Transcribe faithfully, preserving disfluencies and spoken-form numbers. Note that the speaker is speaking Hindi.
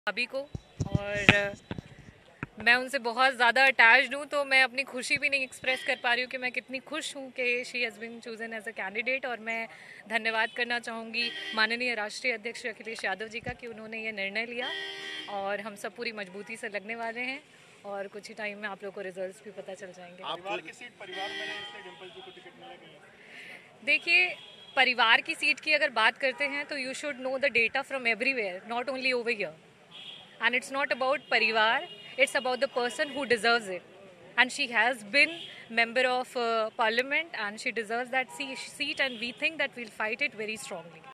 भाभी को, और मैं उनसे बहुत ज़्यादा अटैच्ड हूँ, तो मैं अपनी खुशी भी नहीं एक्सप्रेस कर पा रही हूँ कि मैं कितनी खुश हूँ कि she has been chosen as a candidate. और मैं धन्यवाद करना चाहूँगी माननीय राष्ट्रीय अध्यक्ष अखिलेश यादव जी का कि उन्होंने ये निर्णय लिया, और हम सब पूरी मजबूती से लगने वाले हैं और कुछ ही टाइम में आप लोगों को रिजल्ट्स भी पता चल जाएंगे। परिवार की सीट परिवार में इसलिए डिंपल जी को टिकट मिलेगी। देखिए, परिवार की सीट की अगर बात करते हैं तो you should know the data from everywhere, not only over here. And it's not about parivar, it's about the person who deserves it. And she has been member of uh, parliament and she deserves that seat, and we think that we'll fight it very strongly.